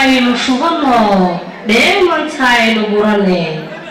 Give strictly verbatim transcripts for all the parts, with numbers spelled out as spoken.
aynu shubano dheemantaynu gurane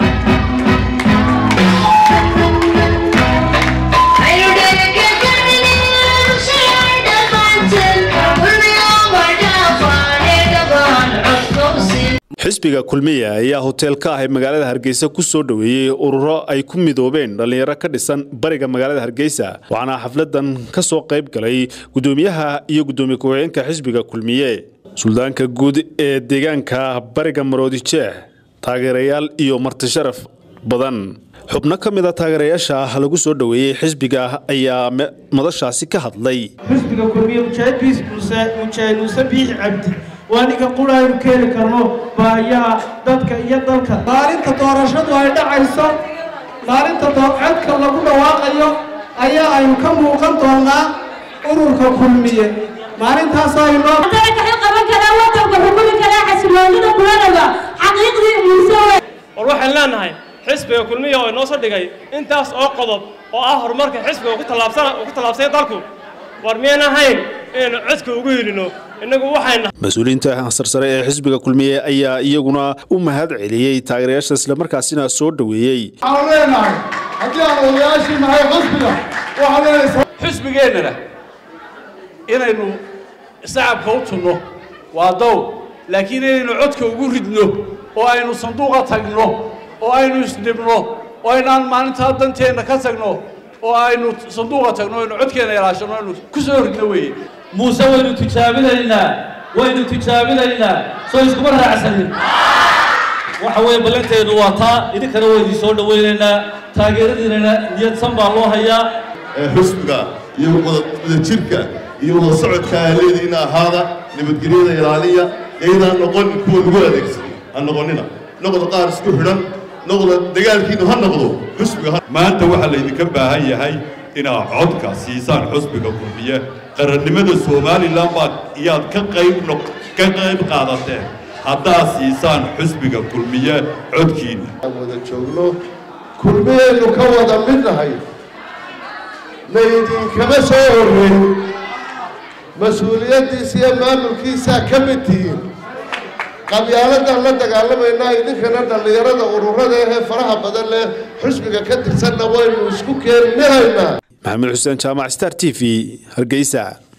xisbiga kulmiye ayaa hotel ka ah magaalada Hargeysa ku soo dhaweeyay ururo ay ku midoobeen dhalinyaro ka dhisan bariga magaalada Hargeysa waxaana xafladan ka soo qayb galay gudoomiyaha iyo gudoomiye ku-xigeenka xisbiga kulmiye suldaanka guud ee deegaanka bariga Maroodijeex taageerayaal iyo marti sharaf badan xubno kamid ah taageerayaasha lagu soo dhaweeyay xisbiga ayaa madashaasi ka hadlay xisbiga kulmiye mujaahid mujaahid sabiix cabdi وأنا كقول هاي مكان كرنو بايا دتك يا دتك مالين تطارشت وهاي دعيسة مالين تطارشت كلا كنا واقعية أيا أي مكان موقن طالنا أورك كلمية مالين تاساي ما أنا كحيل قبل كلا وتر بحكم كلا حسباني ده كلنا حقيقي مسوي وروح لنا هاي حسب كلمية ونوصل دقي أنت أس أقضب وآخر مركز حسب وقت لابسنا وقت لابسنا داركو ورمينا هاي إن عسك وقولينه مسؤولينta sarsare ee xisbiga kulmiye ayaa iyaguna u mahad celiyay taageerayaasha isla markaasina soo dhaweeyay awleenahay hadii aan odayaashii nahay xisbiga waxa leeyahay xisbigeena inaynu shacabka u tunno waa dow laakiin inaynu codka ugu ridno oo aynu sanduuqa tagno oo aynu isdibno oo aynaan maalinta danteena ka tagno oo aynu sanduuqa tagno oo codkeena ilaashano aynu ku soo ridno weeye موسى وين تجابلنا وين تجابلنا سوي سكبر عسل وحوي بلنتين وطا إذا كانوا يديسون ويننا تاجرنا نيت سنبع الله هيا حسبك يوم الشركة يوم الصعد كهلينا هذا نبتقرينا إيرانية إذا نقول كون قولك هنقولنا نقول قارس كهرن نقول دجال كينو هنقوله حسبك ما أنت واحد اللي كبه هي هاي إن عدك سيسان حسبك كلية قرنمada Soomaaliland baad iyaad ka qayb noq ka qayb qaadateen hadda siisaan xisbiga kulmiye codkiina wada joogno kulmiyeenu ka wada midnahay leedin kama soo horreyn mas'uuliyadiisa iyo maamulkiisa ka mid tihiin qabyaalada la dagaalamayna idinkana dhalinyarada ururada ee faraha badan leh xisbiga ka tirsanna waynu isku keenaynaa محمد حسين جامع ستار تي في هرقيسة.